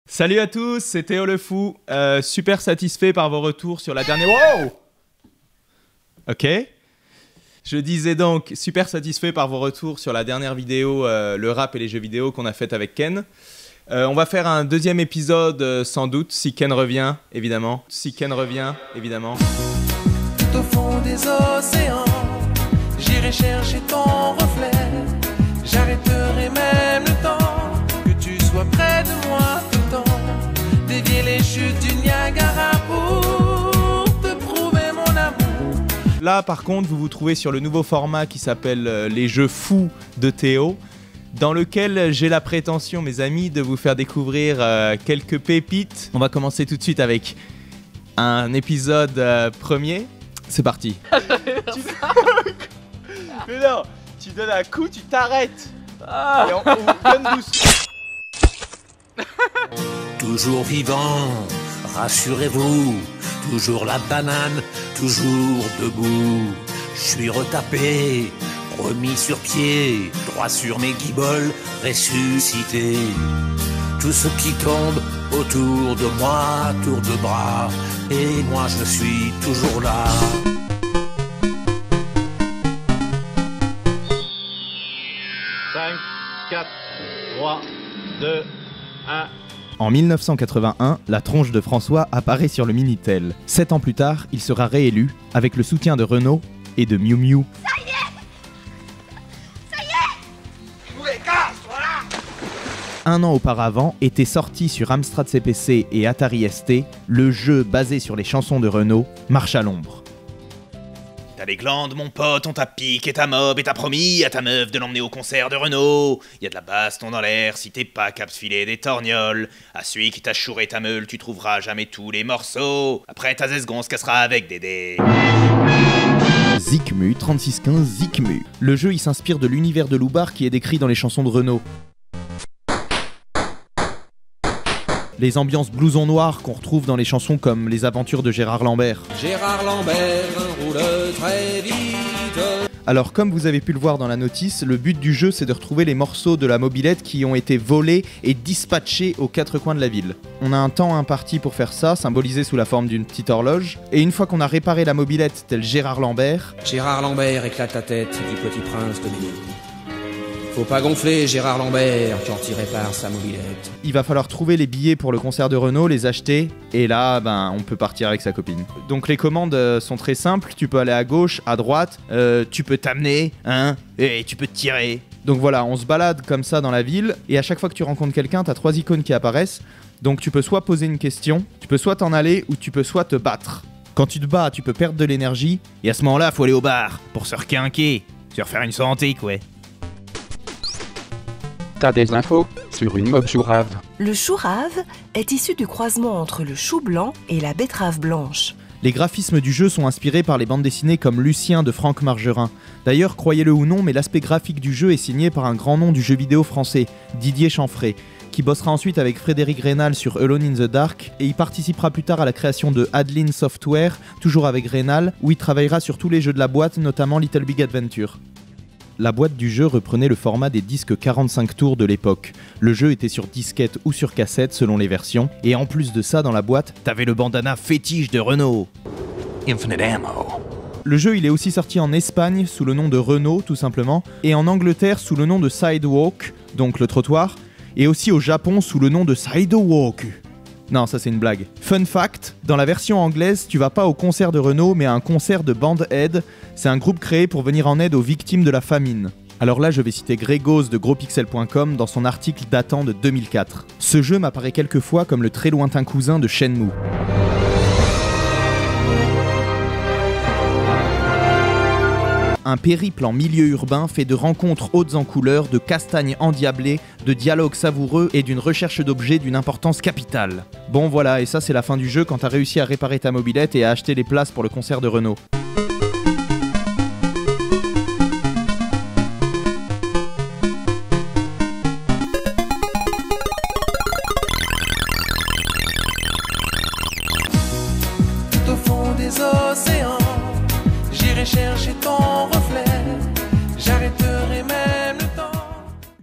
Salut à tous, c'est Théo le Fou. Super satisfait par vos retours sur la dernière... Wow! Ok. Je disais donc, super satisfait par vos retours sur la dernière vidéo, le rap et les jeux vidéo qu'on a faite avec Ken. On va faire un deuxième épisode sans doute, si Ken revient, évidemment. Si Ken revient, évidemment. Tout au fond des océans, j'irai chercher ton reflet. J'arrêterai même le temps, que tu sois près de moi tout le temps. Dévier les chutes du Niagara pour te prouver mon amour. Là, par contre, vous vous trouvez sur le nouveau format qui s'appelle les jeux fous de Théo, dans lequel j'ai la prétention, mes amis, de vous faire découvrir quelques pépites. On va commencer tout de suite avec un épisode premier. C'est parti. Mais non, tu donnes un coup, tu t'arrêtes. Et on donne doucement. Toujours vivant, rassurez-vous, toujours la banane, toujours debout. Je suis retapé, remis sur pied, droit sur mes guiboles, ressuscité. Tout ce qui tombe autour de moi, tour de bras, et moi je suis toujours là. En 1981, la tronche de François apparaît sur le Minitel. 7 ans plus tard, il sera réélu avec le soutien de Renault et de Miu Miu. Un an auparavant, était sorti sur Amstrad CPC et Atari ST le jeu basé sur les chansons de Renault, Marche à l'ombre. T'as les glandes, mon pote, on t'a piqué ta mob et t'as promis à ta meuf de l'emmener au concert de Renault. Y'a de la baston dans l'air si t'es pas cap filer des torgnoles. À celui qui t'a chouré ta meule, tu trouveras jamais tous les morceaux. Après ta zesgon se cassera avec Dédé. Zikmu, 3615 Zikmu. Le jeu, il s'inspire de l'univers de Loubar qui est décrit dans les chansons de Renault. Les ambiances blouson noir qu'on retrouve dans les chansons comme Les Aventures de Gérard Lambert. Gérard Lambert roule très vite. Alors comme vous avez pu le voir dans la notice, le but du jeu c'est de retrouver les morceaux de la mobilette qui ont été volés et dispatchés aux quatre coins de la ville. On a un temps imparti pour faire ça, symbolisé sous la forme d'une petite horloge, et une fois qu'on a réparé la mobilette tel Gérard Lambert, Gérard Lambert éclate la tête du petit prince de Bénin. Faut pas gonfler Gérard Lambert quand il répare sa mobilette. il va falloir trouver les billets pour le concert de Renault, les acheter, et là, on peut partir avec sa copine. Donc les commandes sont très simples, tu peux aller à gauche, à droite, tu peux t'amener, et tu peux te tirer. Donc voilà, on se balade comme ça dans la ville, et à chaque fois que tu rencontres quelqu'un, t'as 3 icônes qui apparaissent, donc tu peux soit poser une question, tu peux soit t'en aller, ou tu peux soit te battre. Quand tu te bats, tu peux perdre de l'énergie, et à ce moment-là, faut aller au bar, pour se requinquer, se refaire une santé, quoi. T'as des infos sur une mob chourave. Le chourave est issu du croisement entre le chou blanc et la betterave blanche. Les graphismes du jeu sont inspirés par les bandes dessinées comme Lucien de Franck Margerin. D'ailleurs, croyez-le ou non, mais l'aspect graphique du jeu est signé par un grand nom du jeu vidéo français, Didier Chanfray, qui bossera ensuite avec Frédéric Reynal sur Alone in the Dark, et il participera plus tard à la création de Adeline Software, toujours avec Reynal, où il travaillera sur tous les jeux de la boîte, notamment Little Big Adventure. La boîte du jeu reprenait le format des disques 45 tours de l'époque. Le jeu était sur disquette ou sur cassette selon les versions, et en plus de ça, dans la boîte, t'avais le bandana fétiche de Renault. Infinite ammo. Le jeu, il est aussi sorti en Espagne sous le nom de Renault, tout simplement, et en Angleterre sous le nom de Sidewalk, donc le trottoir, et aussi au Japon sous le nom de Sidewalk. Non, ça c'est une blague. Fun fact, dans la version anglaise, tu vas pas au concert de Renault, mais à un concert de Band Aid. C'est un groupe créé pour venir en aide aux victimes de la famine. Alors là, je vais citer Grégos de GrosPixel.com dans son article datant de 2004. Ce jeu m'apparaît quelquefois comme le très lointain cousin de Shenmue. Un périple en milieu urbain fait de rencontres hautes en couleurs, de castagnes endiablées, de dialogues savoureux et d'une recherche d'objets d'une importance capitale. Bon voilà, et ça c'est la fin du jeu quand t'as réussi à réparer ta mobilette et à acheter les places pour le concert de Renault.